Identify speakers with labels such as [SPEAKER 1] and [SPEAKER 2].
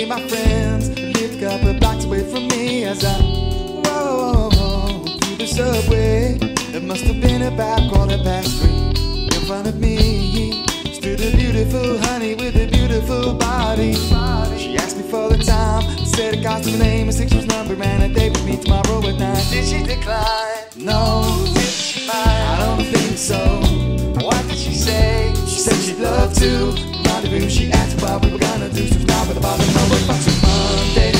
[SPEAKER 1] my friends live a couple blocks away from me as I rode through the subway. It must have been about 3:15. In front of me stood a beautiful honey with a beautiful body. She asked me for the time, said a costume name, a 6 number, and a date with me tomorrow at 9. Did she decline? No. Did she mind? I don't think so. What did she say? She said she'd love to rendezvous. She asked what we were gonna do, so stop at the bottom of the bus. Monday